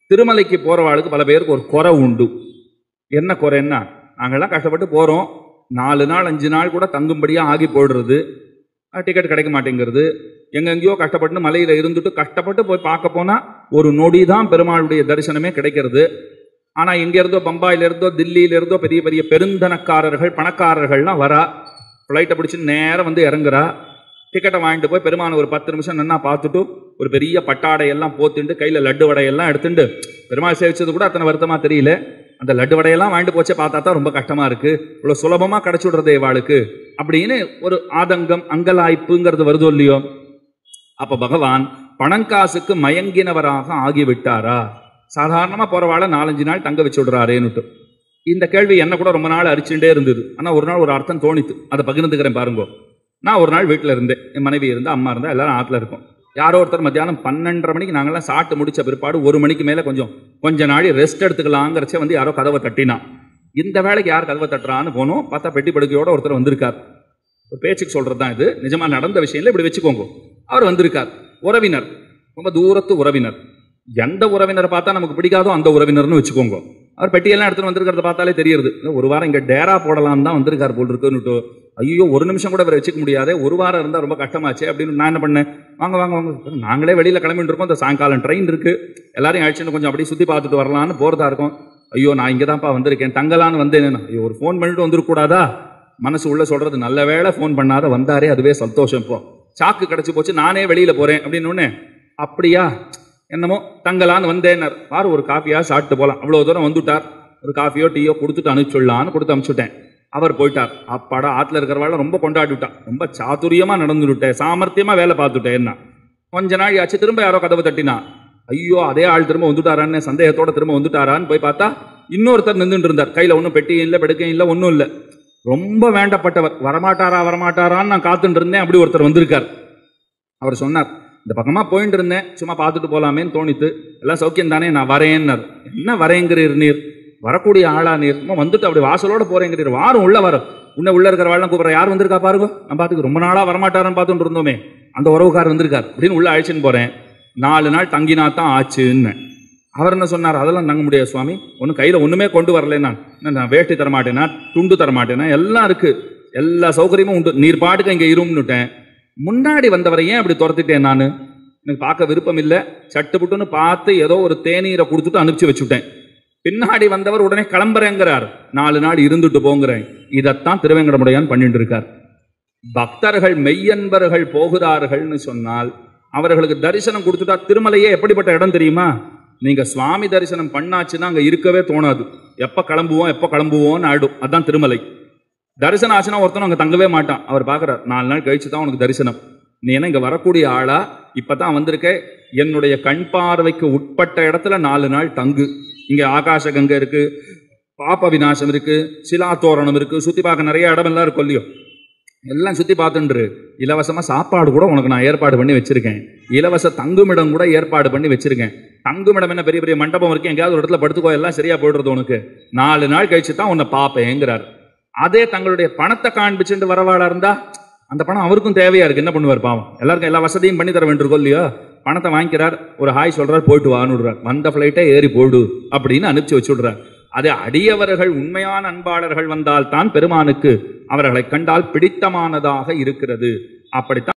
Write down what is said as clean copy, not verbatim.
திருமலைக்கு போறவாளுக்கு பல பேருக்கு ஒரு குறை உண்டு. என்ன குறைன்னா, நாங்கள்லாம் கஷ்டப்பட்டு போறோம், 4 நாள் 5 நாள் கூட தங்கும்படியா ஆகி போயிடுறது, டிக்கெட் கிடைக்க மாட்டேங்கிறது, எங்கெங்கேயோ கஷ்டப்பட்டு மலையில இருந்துட்டு கஷ்டப்பட்டு போய் பார்க்க போனா ஒரு நொடி தான் பெருமாளுடைய தரிசனமே கிடைக்கிறது. ஆனா எங்க இருந்தோ பம்பாயில இருந்தோ தில்லியில இருந்தோ பெரிய பெரிய பெருந்தனக்காரர்கள் பணக்காரர்கள்லாம் வரா, ஃப்ளைட்டை பிடிச்சி நேரம் வந்து இறங்குறா, டிக்கெட்டை வாங்கிட்டு போய் பெருமான ஒரு 10 நிமிஷம் நன்னா பார்த்துட்டு ஒரு பெரிய பட்டாடையெல்லாம் போத்துண்டு கையில லட்டு வடையெல்லாம் எடுத்துட்டு, பெருமாள் சேவிச்சது கூட அத்தனை வருத்தமா தெரியல, அந்த லட்டு வடையெல்லாம் வாங்கிட்டு போச்சே பார்த்தா தான் ரொம்ப கஷ்டமா இருக்கு, இவ்வளவு சுலபமா கிடைச்சு விடுறதே இவாளுக்கு அப்படின்னு ஒரு ஆதங்கம் அங்கலாய்ப்புங்கிறது வருதோ இல்லையோ. அப்ப பகவான் பணங்காசுக்கு மயங்கினவராக ஆகிவிட்டாரா? சாதாரணமா போறவாள 4-5 நாள் தங்க வச்சு விடுறாரேன்னுட்டு. இந்த கேள்வி என்ன கூட ரொம்ப நாள் அரிச்சுட்டே இருந்தது. ஆனா ஒரு நாள் ஒரு அர்த்தம் தோணித்து, அதை பகிர்ந்துக்கிறேன் பாருங்க. நான் ஒரு நாள் வீட்டில் இருந்தேன், என் மனைவி இருந்தா, அம்மா இருந்தா, எல்லாரும் ஆற்றுல இருக்கோம். யாரோ ஒருத்தர் மத்தியானம் 12:30 மணிக்கு நாங்கள்லாம் சாப்பிட்டு முடிச்ச பிற்பாடு 1 மணிக்கு மேலே கொஞ்ச நாள் ரெஸ்ட் எடுத்துக்கலாங்கிறச்சே வந்து யாரோ கதவை தட்டினா. இந்த வேலைக்கு யார் கதவை தட்டுறான்னு போனோம். பார்த்தா பெட்டி படுக்கையோட ஒருத்தர் வந்திருக்கார். ஒரு பேச்சுக்கு சொல்றது தான் இது, நிஜமா நடந்த விஷயம் இல்லை, இப்படி வச்சுக்கோங்க. அவர் வந்திருக்கார், உறவினர், ரொம்ப தூரத்து உறவினர். எந்த உறவினரை பார்த்தா நமக்கு பிடிக்காதோ அந்த உறவினர்னு வச்சுக்கோங்க. அவர் பெட்டியெல்லாம் எடுத்துட்டு வந்திருக்கிறத பார்த்தாலே தெரியுது, ஒரு வாரம் இங்கே டேரா போடலாம் தான் வந்திருக்கார் போல் இருக்குன்னுட்டு. ஐயோ, ஒரு நிமிஷம் கூட இவரை வச்சுக்க முடியாது, ஒரு வாரம் இருந்தால் ரொம்ப கஷ்டமாச்சு அப்படின்னு நான் என்ன பண்ணேன், வாங்க வாங்க வாங்க, நாங்களே வெளியில் கிளம்பிட்டு இருக்கோம், இந்த சாயங்காலம் ட்ரெயின் இருக்கு, எல்லாரையும் அழைச்சிட்டு கொஞ்சம் அப்படியே சுற்றி பார்த்துட்டு வரலான்னு போகிறதா இருக்கும். ஐயோ, நான் இங்கே தான்ப்பா வந்திருக்கேன், தங்கலான்னு வந்தேன். ஐயோ, ஒரு ஃபோன் பண்ணிட்டு வந்துருக்கூடாதா? மனசு உள்ள சொல்றது, நல்ல வேளை ஃபோன் பண்ணாத வந்தாரே, அதுவே சந்தோஷம். இப்போ சாக்கு கிடச்சி போச்சு, நானே வெளியில் போகிறேன் அப்படின்னு ஒன்று. அப்படியா, என்னமோ தங்கலான்னு வந்தேன்னார். வாரு ஒரு காஃபியா சாப்பிட்டு போகலாம், அவ்வளோ தூரம் வந்துட்டார். ஒரு காஃபியோ டீயோ கொடுத்துட்டு அனுப்பிச்சுடலான்னு கொடுத்து அனுப்பிச்சுட்டேன். அவர் போயிட்டார். அப்பாடா, ஆற்றுல இருக்கிறவாள் ரொம்ப கொண்டாடி விட்டான், ரொம்ப சாதுரியமாக நடந்துவிட்டேன், சாமர்த்தியமாக வேலை பார்த்துட்டேன். என்ன கொஞ்ச நாள் ஆச்சு, திரும்ப யாரோ கதவை தட்டினா. ஐயோ, அதே ஆள் திரும்ப வந்துட்டாரான்னு சந்தேகத்தோட திரும்ப வந்துட்டாரான்னு போய் பார்த்தா இன்னொருத்தர் நின்றுட்டு இருந்தார். கையில் ஒன்றும் பெட்டியும் இல்லை, பெடுக்கையும் இல்லை, ஒன்றும் இல்லை. ரொம்ப வேண்டப்பட்டவர், வரமாட்டாரா வரமாட்டாரான்னு நான் காத்துட்டு இருந்தேன். அப்படி ஒருத்தர் வந்திருக்கார். அவர் சொன்னார், இந்த பக்கமாக போயிட்டு இருந்தேன், சும்மா பார்த்துட்டு போகலாமேன்னு தோணித்து, எல்லாம் சௌக்கியம் தானே, நான் வரேன்னார். என்ன வரேங்கிறீர் நீர்? வரக்கூடிய ஆளா நீர்? வந்துட்டு அப்படி வாசலோட போறேங்கிறீர், வாரம் உள்ள வர உன்ன உள்ள இருக்கிறவாள்லாம் கூப்பிட்ற, யார் வந்திருக்கா பாருங்க, நான் பார்த்துக்கு ரொம்ப நாளாக வரமாட்டாரான்னு பார்த்துட்டு இருந்தோமே, அந்த உறவுக்கார் வந்திருக்கார் அப்படின்னு உள்ள அழைச்சின்னு போகிறேன். 4 நாள் தங்கினா தான் ஆச்சுன்னு. அவர் என்ன சொன்னார், அதெல்லாம் தங்க முடியாது சுவாமி, ஒன்றும் கையில் ஒன்றுமே கொண்டு வரலன்னா, நான் வேஷ்டி தரமாட்டேனா, துண்டு தரமாட்டேனா, எல்லாம் இருக்கு, எல்லா சௌகரியமும் உண்டு, நீர் பாட்டுக்கு இங்கே இரும்னுட்டேன். முன்னாடி வந்தவரை ஏன் அப்படி துரத்திட்டேன்? நான் எனக்கு பார்க்க விருப்பம் இல்லை, சட்டுப்புட்டுன்னு பார்த்து ஏதோ ஒரு தேநீரை கொடுத்துட்டு அனுப்பிச்சு வச்சுட்டேன். பின்னாடி வந்தவர் உடனே கிளம்புறேங்கிறார், 4 நாள் இருந்துட்டு போங்கிறேன். இதைத்தான் திருவேங்கடமுடையான் பண்ணிட்டு இருக்கார். பக்தர்கள் மெய்யன்பர்கள் போகிறார்கள்னு சொன்னால் அவர்களுக்கு தரிசனம் கொடுத்துட்டா, திருமலையே எப்படிப்பட்ட இடம் தெரியுமா? நீங்க சுவாமி தரிசனம் பண்ணாச்சுன்னா அங்கே இருக்கவே தோணாது, எப்போ கிளம்புவோன்னு ஆயிடும். அதுதான் திருமலை. தரிசனம் ஆச்சுன்னா ஒருத்தனும் அங்கே தங்கவே மாட்டான். அவர் பார்க்குறார், 4 நாள் கழிச்சு தான் உனக்கு தரிசனம், நீ என்ன இங்கே வரக்கூடிய ஆளா, இப்போ தான் வந்திருக்க, என்னுடைய கண் பார்வைக்கு உட்பட்ட இடத்துல 4 நாள் தங்கு. இங்கே ஆகாச கங்கை இருக்கு, பாப்ப விநாசம் இருக்கு, சிலாத்தோரணம் இருக்கு, சுற்றி பார்க்க நிறைய இடமெல்லாம் இருக்கும் இல்லையோ, எல்லாம் சுற்றி பார்த்துன்று. இலவசமாக சாப்பாடு கூட உனக்கு நான் ஏற்பாடு பண்ணி வச்சிருக்கேன், இலவச தங்குமிடம் கூட ஏற்பாடு பண்ணி வச்சிருக்கேன். தங்குமிடம் என்ன பெரிய பெரிய மண்டபம் இருக்கு, எங்கேயாவது ஒரு இடத்துல படுத்துக்கோ, எல்லாம் சரியா போயிடுறது உனக்கு, 4 நாள் கழிச்சு தான் உன்னை பார்ப்பேங்கிறார். அதே தங்களுடைய பணத்தை காண்பிச்சுட்டு வரவாளா இருந்தா, அந்த பணம் அவருக்கும் தேவையா இருக்கு, என்ன பண்ணுவார் பாவம், எல்லாருக்கும் எல்லா வசதியும் பண்ணி தர வேண்டியிருக்கோம் இல்லையோ. பணத்தை வாங்கிக்கிறார், ஒரு ஹாய் சொல்றார், போயிட்டு வான்னு விடுறார், வந்த ஃப்ளைட்டை ஏறி போடு அப்படின்னு அனுப்பிச்சு வச்சு விடுறார். அதே அடியவர்கள் உண்மையான அன்பாளர்கள் வந்தால் தான் பெருமானுக்கு அவர்களை கண்டால் பிடித்தமானதாக இருக்கிறது. அப்படித்தான்